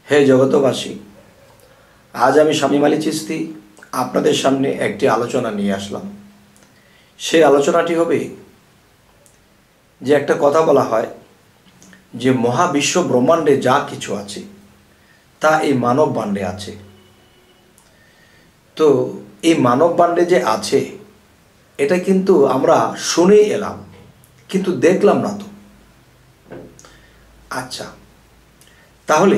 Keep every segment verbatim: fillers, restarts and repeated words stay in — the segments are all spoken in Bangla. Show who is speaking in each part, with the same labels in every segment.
Speaker 1: হে জগতবাসী, আজ আমি শামীম আলী চিশতি আপনাদের সামনে একটি আলোচনা নিয়ে আসলাম। সেই আলোচনাটি হবে যে একটা কথা বলা হয় যে মহাবিশ্ব ব্রহ্মাণ্ডে যা কিছু আছে তা এই মানব বাণ্ডে আছে। তো এই মানব বাণ্ডে যে আছে এটা কিন্তু আমরা শুনেই এলাম, কিন্তু দেখলাম না তো। আচ্ছা, তাহলে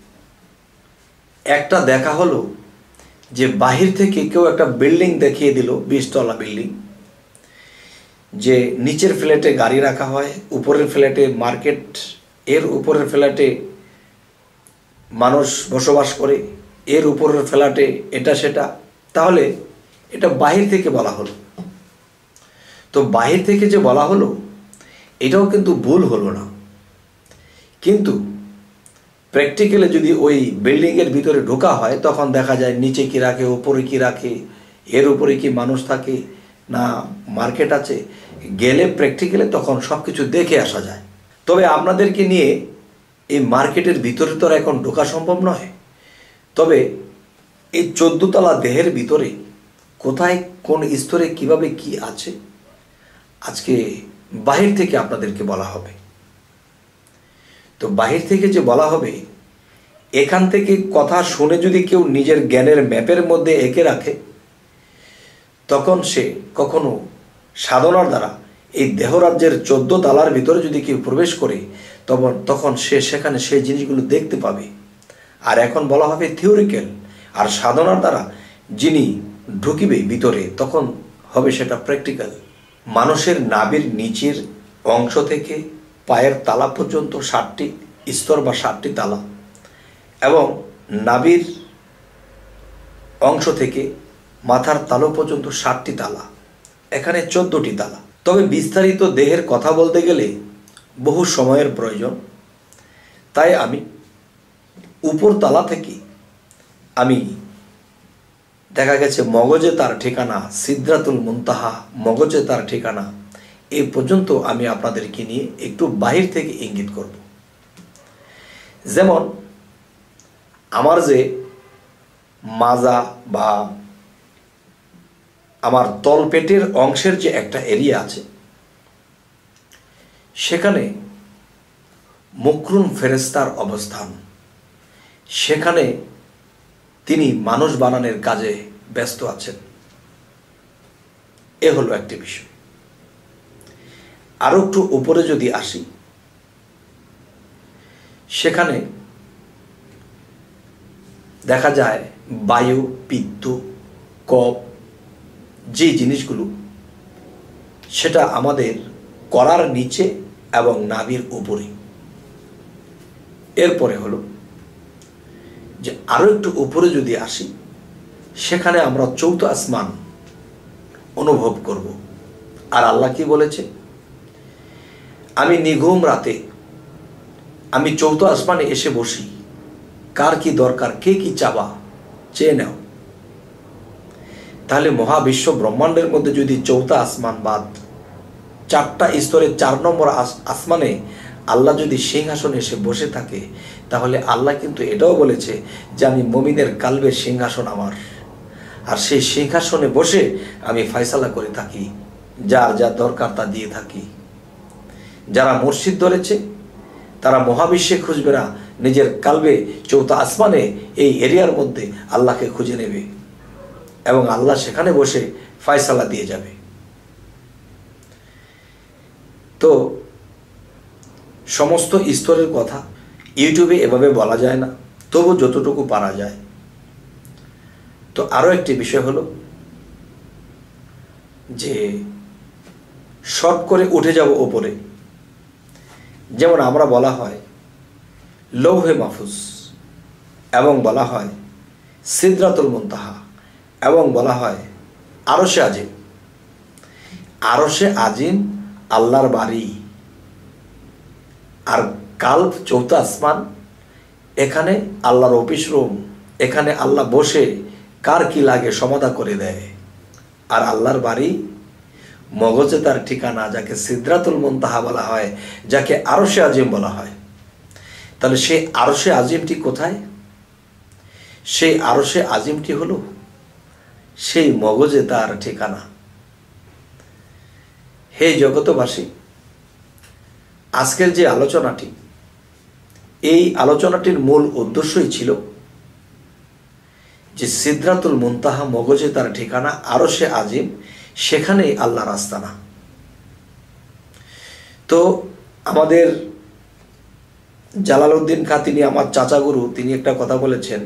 Speaker 1: একটা দেখা হলো যে বাহির থেকে কেউ একটা বিল্ডিং দেখিয়ে দিল, বিশতলা বিল্ডিং, যে নিচের ফ্ল্যাটে গাড়ি রাখা হয়, উপরের ফ্ল্যাটে মার্কেট, এর উপরের ফ্ল্যাটে মানুষ বসবাস করে, এর উপরের ফ্ল্যাটে এটা সেটা। তাহলে এটা বাহির থেকে বলা হলো। তো বাহির থেকে যে বলা হলো এটাও কিন্তু ভুল হলো না, কিন্তু প্র্যাকটিক্যালি যদি ওই বিল্ডিংয়ের ভিতরে ঢোকা হয় তখন দেখা যায় নিচে কি রাখে, উপরে কি রাখে, এর উপরে কি মানুষ থাকে না মার্কেট আছে, গেলে প্র্যাকটিক্যালি তখন সব কিছু দেখে আসা যায়। তবে আপনাদেরকে নিয়ে এই মার্কেটের ভিতরে তো এখন ঢোকা সম্ভব নয়। তবে এই চোদ্দতলা দেহের ভিতরে কোথায় কোন স্তরে কিভাবে কি আছে আজকে বাহির থেকে আপনাদেরকে বলা হবে। তো বাহির থেকে যে বলা হবে, এখান থেকে কথা শুনে যদি কেউ নিজের জ্ঞানের ম্যাপের মধ্যে এঁকে রাখে তখন সে কখনো সাধনার দ্বারা এই দেহরাজ্যের চোদ্দ তালার ভিতরে যদি কেউ প্রবেশ করে তখন তখন সে সেখানে সেই জিনিসগুলো দেখতে পাবে। আর এখন বলা হবে থিওরিক্যাল, আর সাধনার দ্বারা যিনি ঢুকিবে ভিতরে তখন হবে সেটা প্র্যাকটিক্যাল। মানুষের নাভির নিচের অংশ থেকে পায়ের তালা পর্যন্ত ষাটটি স্তর বা ষাটটি তালা, এবং নাভির অংশ থেকে মাথার তালু পর্যন্ত ষাটটি তালা, এখানে চোদ্দটি তালা। তবে বিস্তারিত দেহের কথা বলতে গেলে বহু সময়ের প্রয়োজন, তাই আমি উপর তালা থেকে আমি দেখা গেছে মগজে তার ঠিকানা, সিদরাতুল মুনতাহা মগজে তার ঠিকানা, এই পর্যন্ত আমি আপনাদেরকে নিয়ে একটু বাহির থেকে ইঙ্গিত করব। যেমন আমার যে মাজা বা আমার তলপেটের অংশের যে একটা এরিয়া আছে সেখানে মুকরুন ফেরেশতার অবস্থান, সেখানে তিনি মানুষ বানানোর কাজে ব্যস্ত আছেন। এ হলো একটি বিষয়। আরো একটু উপরে যদি আসি, সেখানে দেখা যায় বায়ু, পিত্ত, কফ যে জিনিসগুলো সেটা আমাদের কলার নিচে এবং নাভির উপরে। এরপরে হলো যে আরো একটু উপরে যদি আসি, সেখানে আমরা চৌথ আসমান অনুভব করব। আর আল্লাহ কি বলেছে, আমি নিঘুম রাতে আমি চৌথ আসমানে এসে বসি, কার কি দরকার, কে কি চাবা চেয়ে নাও। তাহলে মহাবিশ্ব ব্রহ্মাণ্ডের মধ্যে যদি চৌথা আসমান বাদ চারটা স্তরের চার নম্বর আসমানে আল্লাহ যদি সিংহাসনে এসে বসে থাকে, তাহলে আল্লাহ কিন্তু এটাও বলেছে যে আমি মুমিনের কালবের সিংহাসন আমার, আর সেই সিংহাসনে বসে আমি ফয়সালা করে থাকি, যার যা দরকার তা দিয়ে থাকি। যারা মুর্শিদ ধরেছে তারা মহাবিশ্বে খুঁজবে না, নিজের কালবে চৌথা আসমানে এই এরিয়ার মধ্যে আল্লাহকে খুঁজে নেবে এবং আল্লাহ সেখানে বসে ফয়সালা দিয়ে যাবে। তো সমস্ত স্তরের কথা ইউটিউবে এভাবে বলা যায় না, তবু যতটুকু পারা যায়। তো আরো একটি বিষয় হলো যে শর্ট করে উঠে যাব উপরে। যেমন আমরা বলা হয় লৌহে মাহফুজ, এবং বলা হয় সিদরাতুল মুনতাহা, এবং বলা হয় আরশে আজিম। আরশে আজিম আল্লাহর বাড়ি, আর কাল্ব চৌথা আসমান, এখানে আল্লাহর অফিস রুম, এখানে আল্লাহ বসে কার কি লাগে সমাধা করে দেয়। আর আল্লাহর বাড়ি মগজে তার ঠিকানা, যাকে সিদরাতুল মুনতাহা বলা হয়, যাকে আরশে আজিম বলা হয়। তাহলে সেই আরশে আজিমটি কোথায়? সেই আরশে আজিমটি হলো সেই মগজে তার ঠিকানা। হে জগতবাসী, আজকের যে আলোচনাটি, এই আলোচনাটির মূল উদ্দেশ্যই ছিল যে সিদরাতুল মুনতাহা মগজে তার ঠিকানা, আরশে আজিম সেখানেই আল্লাহর আস্তানা। তো আমাদের জালালউদ্দিন খাঁ, তিনি আমার চাচা গুরু, তিনি একটা কথা বলেছেন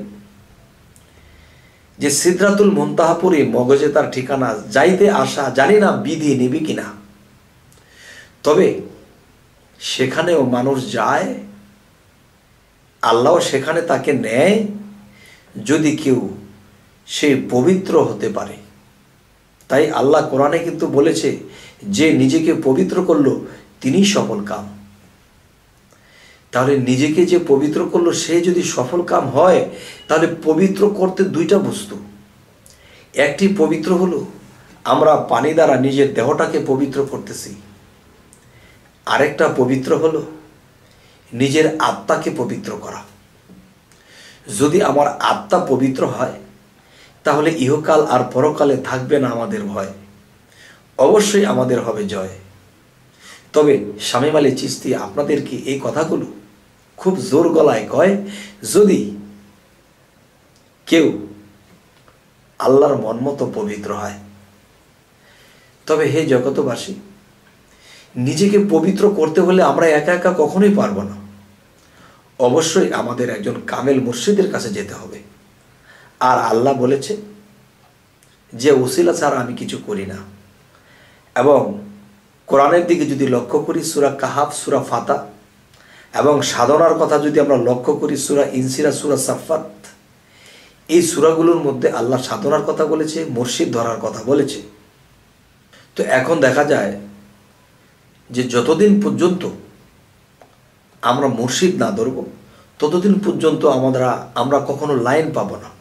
Speaker 1: যে সিদরাতুল মুনতাহাপুরে মগজে তার ঠিকানা, যাইতে আসা জানি না বিধি নিবি কিনা, তবে সেখানেও মানুষ যায়, আল্লাহ সেখানে তাকে নেয় যদি কেউ সে পবিত্র হতে পারে। তাই আল্লাহ কোরআনে কিন্তু বলেছে যে নিজেকে পবিত্র করলো তিনি সফল কাম। তাহলে নিজেকে যে পবিত্র করলো সে যদি সফল কাম হয়, তাহলে পবিত্র করতে দুইটা বস্তু। একটি পবিত্র হলো আমরা পানি দ্বারা নিজের দেহটাকে পবিত্র করতেছি, আরেকটা পবিত্র হলো নিজের আত্মাকে পবিত্র করা। যদি আমার আত্মা পবিত্র হয়, তাহলে ইহকাল আর পরকালে থাকবে না আমাদের ভয়, অবশ্যই আমাদের হবে জয়। তবে শামীম আলী চিশতি আপনাদেরকে এই কথাগুলো খুব জোর গলায় কয়, যদি কেউ আল্লাহর মন মতো পবিত্র হয়। তবে হে জগতবাসী, নিজেকে পবিত্র করতে হলে আমরা একা একা কখনোই পারবো না, অবশ্যই আমাদের একজন কামেল মুর্শিদের কাছে যেতে হবে। আর আল্লাহ বলেছে যে ওসিলা ছাড়া আমি কিছু করি না। এবং কোরআনের দিকে যদি লক্ষ্য করি, সূরা কাহাফ, সূরা ফাতা, এবং সাধনার কথা যদি আমরা লক্ষ্য করি, সূরা ইনসিরা, সূরা সাফাত, এই সূরাগুলোর মধ্যে আল্লাহ সাধনার কথা বলেছে, মুর্শিদ ধরার কথা বলেছে। তো এখন দেখা যায় যে যতদিন পর্যন্ত আমরা মুর্শিদ না ধরব, ততদিন পর্যন্ত আমরা আমরা কখনো লাইন পাবো না।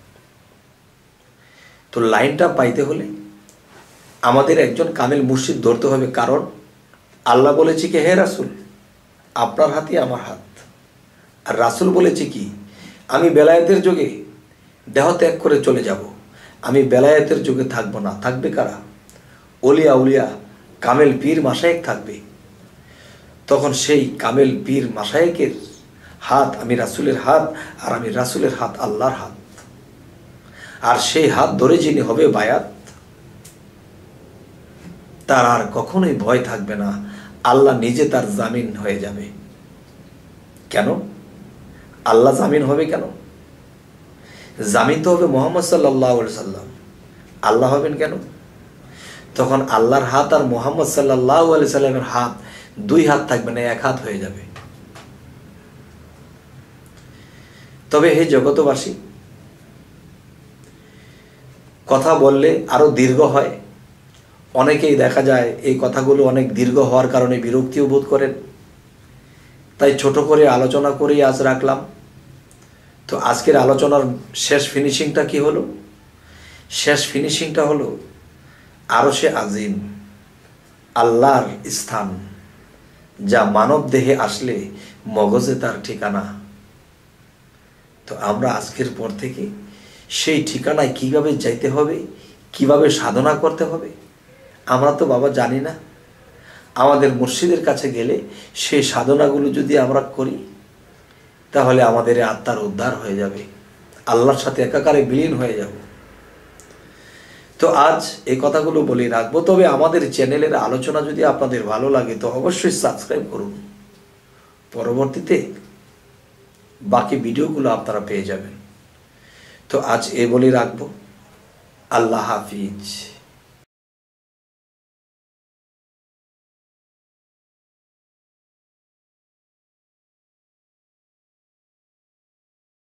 Speaker 1: তো লাইনটা পাইতে হলে আমাদের একজন কামেল মুর্শিদ ধরতে হবে। কারণ আল্লাহ বলেছে কি, হে রাসূল আপনার হাতে আমার হাত। আর রাসূল বলেছে কি, আমি বেলায়েতের যুগে দেহ ত্যাগ করে চলে যাব, আমি বেলায়েতের যুগে থাকবো না। থাকবে কারা? ওলিয়া উলিয়া কামেল পীর মাশায়েখ থাকবে। তখন সেই কামেল পীর মাশায়েখের হাত আমি রাসূলের হাত, আর আমি রাসূলের হাত আল্লাহর হাত। আর সেই হাত ধরে যিনি হবে বায়াত, তার আর কখনোই ভয় থাকবে না, আল্লাহ নিজে তার জামিন হয়ে যাবে। কেন আল্লাহ জামিন হবে? কেন জামিন তো হবে মুহাম্মদ সাল্লাল্লাহু আলাইহি সাল্লাম। আল্লাহ হবেন কেন? তখন আল্লাহর হাত আর মুহাম্মদ সাল্লাল্লাহু আলাইহি সাল্লামের হাত, দুই হাত থাকবে না, এক হাত হয়ে যাবে। তবে হে জগতবাসী, কথা বললে আরো দীর্ঘ হয়। অনেকেই দেখা যায় এই কথাগুলো অনেক দীর্ঘ হওয়ার কারণে বিরক্তিও বোধ করেন। তাই ছোট করে আলোচনা করেই আজ রাখলাম। তো আজকের আলোচনার শেষ ফিনিশিংটা কি হলো? শেষ ফিনিশিংটা হলো আরশে আজিম, আল্লাহর স্থান, যা মানব দেহে আসলে মগজে তার ঠিকানা। তো আমরা আজকের পর থেকে সেই ঠিকানায় কিভাবে যাইতে হবে, কিভাবে সাধনা করতে হবে, আমরা তো বাবা জানি না। আমাদের মুর্শিদের কাছে গেলে সেই সাধনাগুলো যদি আমরা করি, তাহলে আমাদের আত্মার উদ্ধার হয়ে যাবে, আল্লাহর সাথে একাকারে বিলীন হয়ে যাব। তো আজ এই কথাগুলো বলে রাখবো। তবে আমাদের চ্যানেলের আলোচনা যদি আপনাদের ভালো লাগে তো অবশ্যই সাবস্ক্রাইব করুন। পরবর্তীতে বাকি ভিডিওগুলো আপনারা পেয়ে যাবেন। তো আজ এ বলে রাখবো। আল্লাহ হাফিজ।